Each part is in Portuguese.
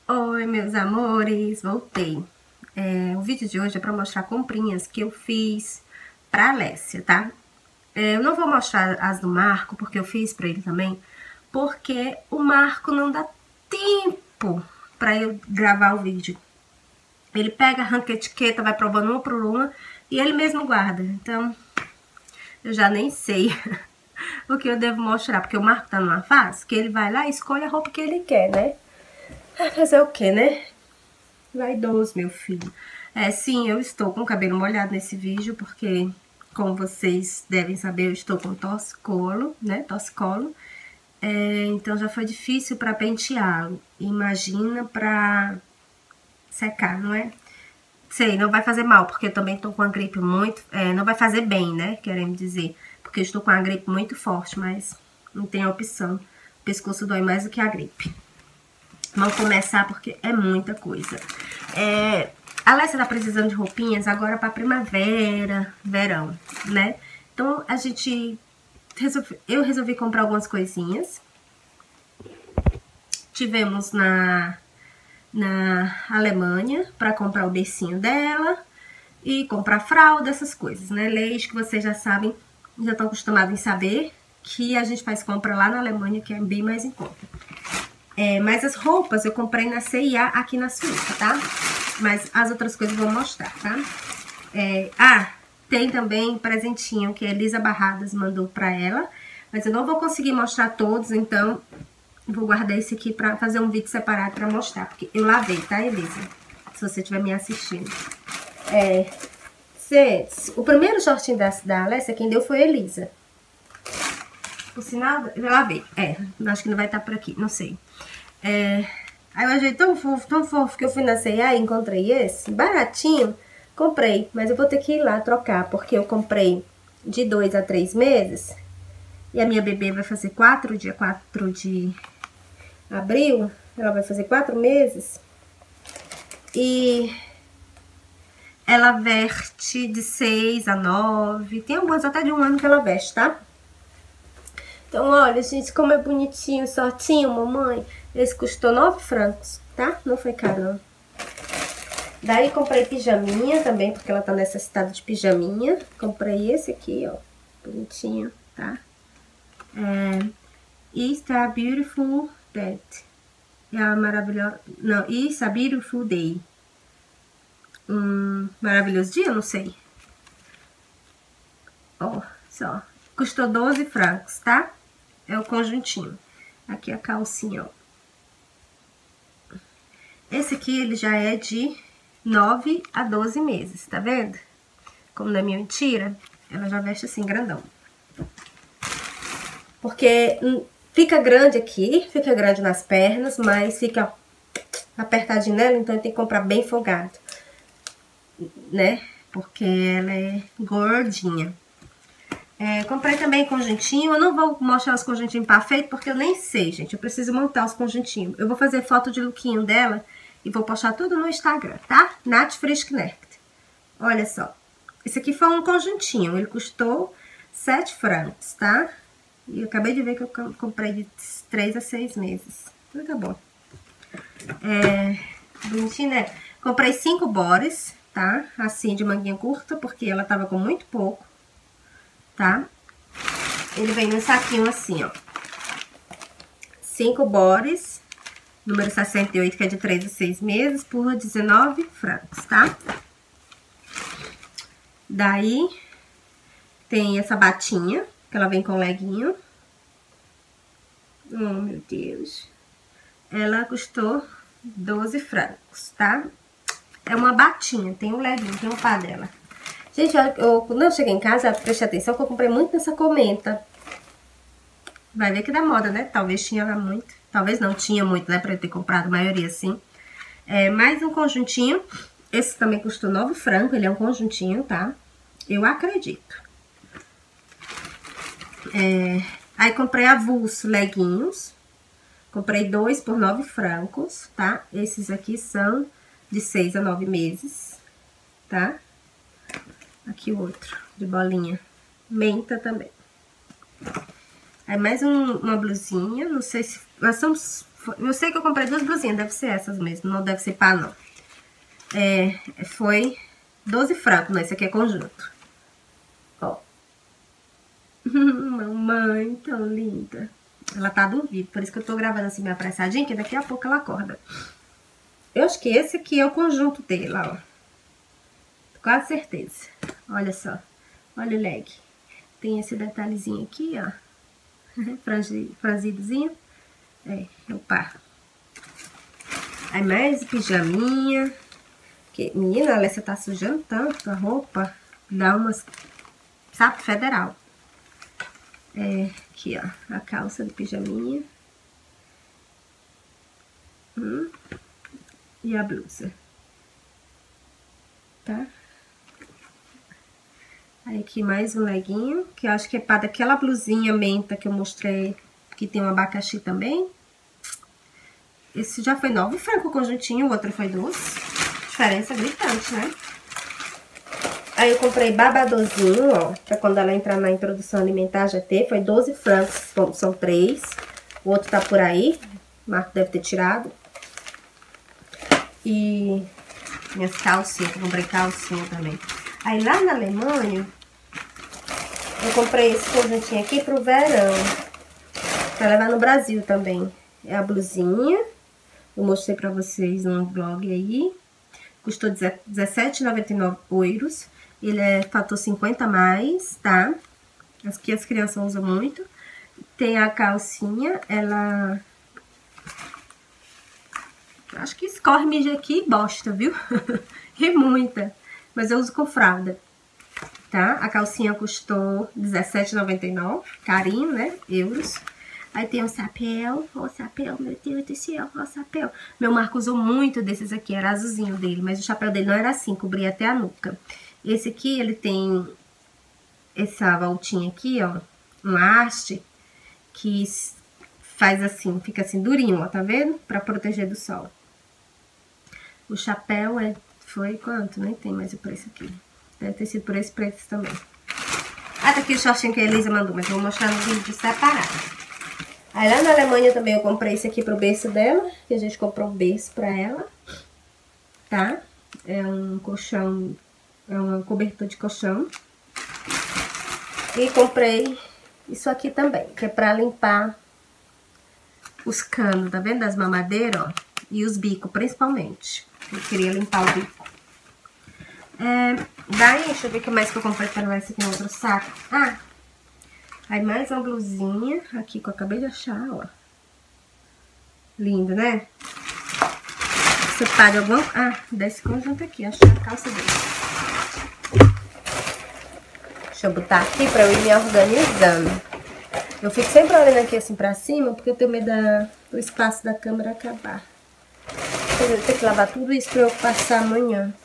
Oi, meus amores, voltei. O vídeo de hoje é para mostrar comprinhas que eu fiz pra Alessia, tá? Eu não vou mostrar as do Marco, porque eu fiz pra ele também, porque o Marco não dá tempo pra eu gravar o vídeo. Ele pega, arranca a etiqueta, vai provando uma por uma e ele mesmo guarda. Então, eu já nem sei o que eu devo mostrar, porque o Marco tá numa fase que ele vai lá e escolhe a roupa que ele quer, né? Fazer o quê, né? Vaidoso, meu filho. Sim, eu estou com o cabelo molhado nesse vídeo, porque, como vocês devem saber, eu estou com torcicolo, né? Torcicolo. Então já foi difícil para penteá-lo. Imagina para secar, não é? Sei, não vai fazer mal, porque eu também estou com a gripe muito... não vai fazer bem, né? Querendo dizer. Porque eu estou com a gripe muito forte, mas não tem opção. O pescoço dói mais do que a gripe. Vamos começar porque é muita coisa. A Alessia tá precisando de roupinhas agora pra primavera, verão, né? Então, eu resolvi comprar algumas coisinhas. Tivemos na Alemanha pra comprar o bercinho dela e comprar fralda, essas coisas, né? Leite, que vocês já sabem, já estão acostumados em saber que a gente faz compra lá na Alemanha, que é bem mais em conta. Mas as roupas eu comprei na C&A aqui na Suíça, tá? Mas as outras coisas eu vou mostrar, tá? Tem também um presentinho que a Elisa Barradas mandou pra ela. Mas eu não vou conseguir mostrar todos, então vou guardar esse aqui pra fazer um vídeo separado pra mostrar. Porque eu lavei, tá, Elisa? Se você estiver me assistindo. O primeiro shortinho da Alessia, quem deu foi a Elisa. Por sinal, eu lavei. Acho que não vai estar por aqui, não sei. Aí eu achei tão fofo, que eu fui na C&A e encontrei esse, baratinho, comprei, mas eu vou ter que ir lá trocar, porque eu comprei de 2 a 3 meses, e a minha bebê vai fazer dia 4 de abril, ela vai fazer 4 meses, e ela veste de 6 a 9, tem algumas até de 1 ano que ela veste, tá? Então, olha, gente, como é bonitinho, shortinho, mamãe. Esse custou 9 francos, tá? Não foi caro, não. Daí, comprei pijaminha também, porque ela tá necessitada de pijaminha. Comprei esse aqui, ó. Bonitinho, tá? It's a beautiful day. É a maravilhosa... Não, it's a beautiful day. Maravilhoso dia? Não sei. Ó, só. Custou 12 francos, tá? É o conjuntinho. Aqui a calcinha, ó. Esse aqui, ele já é de 9 a 12 meses, tá vendo? Como não é minha mentira, ela já veste assim, grandão. Porque fica grande aqui, fica grande nas pernas, mas fica apertadinho nela, então tem que comprar bem folgado, né? Porque ela é gordinha. Comprei também conjuntinho. Eu não vou mostrar os conjuntinhos perfeitos, porque eu nem sei, gente. Eu preciso montar os conjuntinhos. Eu vou fazer foto de lookinho dela e vou postar tudo no Instagram, tá? Nath Frischknecht. Olha só. Esse aqui foi um conjuntinho. Ele custou 7 francos, tá? E eu acabei de ver que eu comprei de 3 a 6 meses. Então tá bom. Bonitinho, né? Comprei 5 bores, tá? Assim, de manguinha curta, porque ela tava com muito pouco. Tá? Ele vem num saquinho assim, ó. 5 bores, número 68, que é de 3 a 6 meses, por 19 francos, tá? Daí, tem essa batinha, que ela vem com leguinho. Oh, meu Deus. Ela custou 12 francos, tá? É uma batinha, tem um leguinho, tem um pá dela. Gente, quando eu cheguei em casa, prestei atenção que eu comprei muito nessa Comenta. Vai ver que dá moda, né? Talvez tinha lá muito. Talvez não tinha muito, né? Pra eu ter comprado, a maioria sim. Mais um conjuntinho. Esse também custou 9 francos. Ele é um conjuntinho, tá? Eu acredito. Aí comprei avulso leguinhos. Comprei 2 por 9 francos, tá? Esses aqui são de 6 a 9 meses, tá? Aqui o outro, de bolinha. Menta também. Aí mais uma blusinha, não sei se... Eu sei que eu comprei 2 blusinhas, deve ser essas mesmo, não deve ser pá, não. Foi 12 francos, não, esse aqui é conjunto. Ó. Mamãe, tão linda. Ela tá dormindo, por isso que eu tô gravando assim meio apressadinha, que daqui a pouco ela acorda. Eu acho que esse aqui é o conjunto dela, ó. Quase certeza. Olha só. Olha o leg. Tem esse detalhezinho aqui, ó. Franzidozinho. É o par. Aí mais pijaminha. Que, menina, a Alessia tá sujando tanto a roupa. Dá umas... Sapo federal. Aqui, ó. A calça de pijaminha. E a blusa. Tá? Aí aqui mais um leguinho, que eu acho que é para daquela blusinha menta que eu mostrei, que tem um abacaxi também. Esse já foi 9 francos o conjuntinho, o outro foi 12. Diferença gritante, né? Aí eu comprei babadozinho, ó, pra quando ela entrar na introdução alimentar já ter. Foi 12 francos, são 3. O outro tá por aí, o Marco deve ter tirado. E minhas calcinhas, eu comprei calcinha também. Aí lá na Alemanha, eu comprei esse conjuntinho aqui pro verão, pra levar no Brasil também. É a blusinha, eu mostrei pra vocês no blog aí. Custou 17,99 euros. Ele é fator 50 mais, tá? Aqui as crianças usam muito. Tem a calcinha, ela... Acho que escorre mija aqui e bosta, viu? E muita. Mas eu uso com fralda, tá? A calcinha custou R$17,99, carinho, né? Euros. Aí tem o sapéu, ó o sapéu, meu Deus do céu, ó o sapéu. Meu Marco usou muito desses aqui, era azulzinho dele, mas o chapéu dele não era assim, cobria até a nuca. Esse aqui, ele tem essa voltinha aqui, ó, um haste, que faz assim, fica assim durinho, ó, tá vendo? Pra proteger do sol. O chapéu foi quanto? Nem tem mais o preço aqui. Deve ter sido por esse preço também. Ah, tá aqui o shortinho que a Elisa mandou, mas eu vou mostrar no vídeo separado. Aí lá na Alemanha também eu comprei esse aqui pro berço dela, que a gente comprou um berço pra ela, tá? É um colchão, é uma cobertura de colchão. E comprei isso aqui também, que é pra limpar os canos, tá vendo? Das mamadeiras, ó. E os bicos, principalmente. Eu queria limpar o bico. Daí, deixa eu ver o que mais que eu comprei pra levar esse aqui no outro saco. Ah, aí mais uma blusinha aqui que eu acabei de achar, ó. Lindo, né? Você paga algum... Ah, desse conjunto aqui, achei a calça dele. Deixa eu botar aqui pra eu ir me organizando. Eu fico sempre olhando aqui assim pra cima, porque eu tenho medo do espaço da câmera acabar. Eu vou ter que lavar tudo isso pra eu passar amanhã.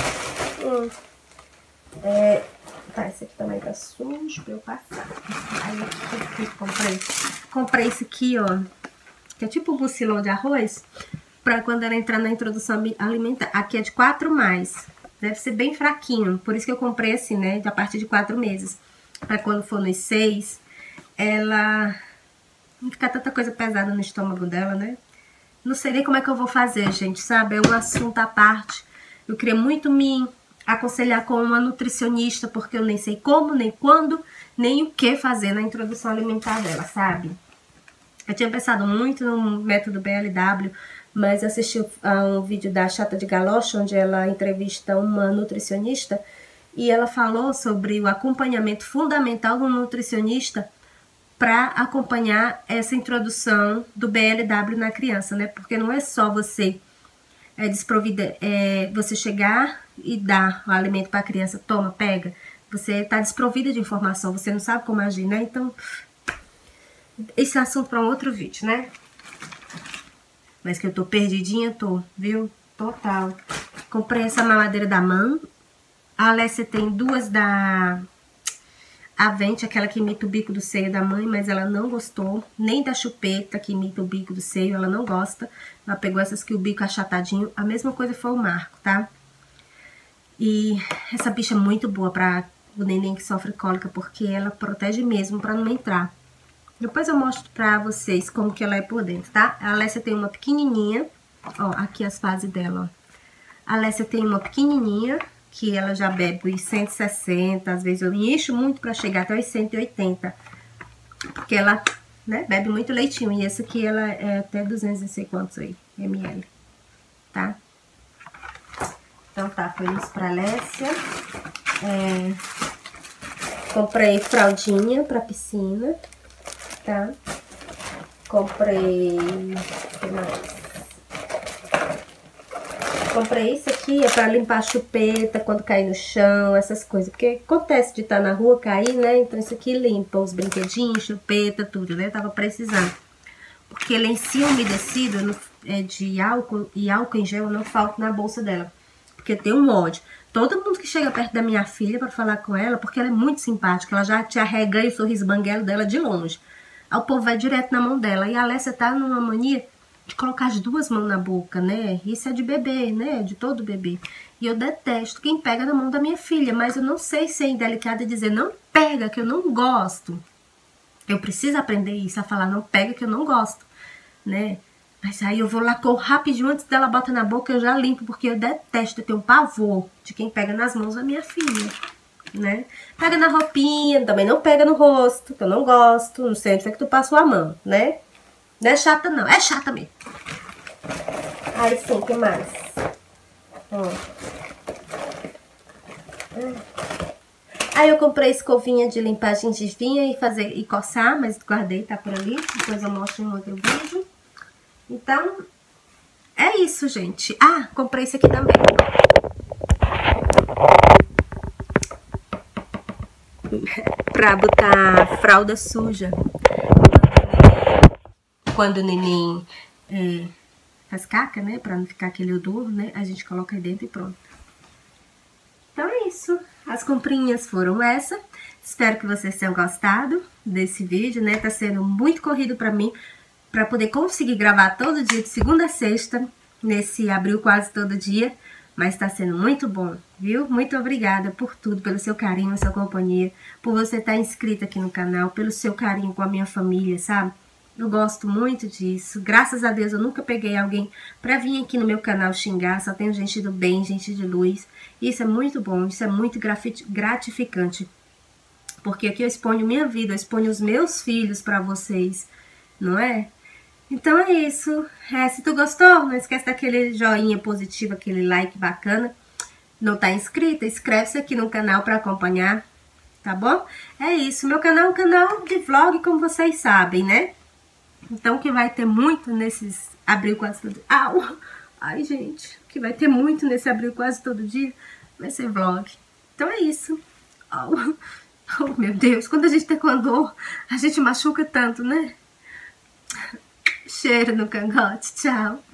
Tá, esse aqui também tá sujo pra eu passar. Aí eu comprei esse aqui, ó, que é tipo um mucilão de arroz, pra quando ela entrar na introdução alimentar. Aqui é de 4+, deve ser bem fraquinho, por isso que eu comprei assim, né, a partir de 4 meses. Pra quando for nos 6, ela não ficar tanta coisa pesada no estômago dela, né? Não sei nem como é que eu vou fazer, gente, sabe? É um assunto à parte. Eu queria muito me aconselhar com uma nutricionista, porque eu nem sei como, nem quando, nem o que fazer na introdução alimentar dela, sabe? Eu tinha pensado muito no método BLW, mas assisti a um vídeo da Chata de Galoche, onde ela entrevista uma nutricionista, e ela falou sobre o acompanhamento fundamental do nutricionista para acompanhar essa introdução do BLW na criança, né? Porque não é só você você chegar e dar o alimento para a criança, toma, pega. Você tá desprovida de informação, você não sabe como agir, né? Então, esse é assunto para um outro vídeo, né? Mas que eu tô perdidinha, viu? Total. Comprei essa mamadeira da MAN. A Alessia tem 2 da Avente, aquela que imita o bico do seio da mãe, mas ela não gostou. Nem da chupeta, que imita o bico do seio, ela não gosta. Ela pegou essas que o bico é achatadinho. A mesma coisa foi o Marco, tá? E essa bicha é muito boa pra o neném que sofre cólica, porque ela protege mesmo pra não entrar. Depois eu mostro pra vocês como que ela é por dentro, tá? A Alessia tem uma pequenininha, ó, aqui as fases dela, ó. A Alessia tem uma pequenininha, que ela já bebe 160, às vezes eu encho muito pra chegar até os 180. Porque ela, né, bebe muito leitinho. E essa aqui, ela é até 200 não sei quantos aí, ml, tá? Então tá, foi isso pra Alessia. Comprei fraldinha pra piscina, tá? Comprei... o que mais? Comprei isso aqui, é pra limpar a chupeta quando cair no chão, essas coisas. Porque acontece de estar na rua, cair, né? Então isso aqui limpa os brinquedinhos, chupeta, tudo, né? Eu tava precisando. Porque lencinho umedecido de álcool e álcool em gel não falta na bolsa dela. Porque tem um ódio. Todo mundo que chega perto da minha filha pra falar com ela, porque ela é muito simpática, ela já te arreganha o sorriso banguelo dela de longe. Aí o povo vai direto na mão dela. E a Alessia tá numa mania de colocar as duas mãos na boca, né? Isso é de bebê, né? De todo bebê. E eu detesto quem pega na mão da minha filha, mas eu não sei ser indelicada e dizer não pega, que eu não gosto. Eu preciso aprender isso, a falar não pega, que eu não gosto, né? Mas aí eu vou lá, corro rapidinho, antes dela bota na boca, eu já limpo, porque eu detesto, eu tenho um pavor de quem pega nas mãos da minha filha, né? Pega na roupinha, também não pega no rosto, que eu não gosto, não sei onde é que tu passou a mão, né? Não é chata não, é chata mesmo. Aí sim, o que mais? Ó. Aí eu comprei escovinha de limpar gengivinha e coçar, mas guardei, tá por ali. Depois eu mostro em outro vídeo. Então, é isso, gente. Ah, comprei isso aqui também. Pra botar fralda suja. Quando o neném faz caca, né? Pra não ficar aquele odor, né? A gente coloca aí dentro e pronto. Então é isso. As comprinhas foram essa. Espero que vocês tenham gostado desse vídeo, né? Tá sendo muito corrido pra mim, pra poder conseguir gravar todo dia, de segunda a sexta, nesse abril quase todo dia. Mas tá sendo muito bom, viu? Muito obrigada por tudo, pelo seu carinho, sua companhia, por você estar inscrito aqui no canal, pelo seu carinho com a minha família, sabe? Eu gosto muito disso. Graças a Deus eu nunca peguei alguém pra vir aqui no meu canal xingar. Só tenho gente do bem, gente de luz. Isso é muito bom, isso é muito gratificante. Porque aqui eu exponho minha vida, eu exponho os meus filhos pra vocês, não é? Então é isso. Se tu gostou, não esquece daquele joinha positivo, aquele like bacana. Não tá inscrita? Inscreve-se aqui no canal pra acompanhar, tá bom? É isso. Meu canal é um canal de vlog, como vocês sabem, né? Então, que vai ter muito nesses abril quase todo dia. Ai, gente. Que vai ter muito nesse abril quase todo dia. Vai ser vlog. Então, é isso. Oh, meu Deus. Quando a gente tá com dor, a gente machuca tanto, né? Cheiro no cangote. Tchau.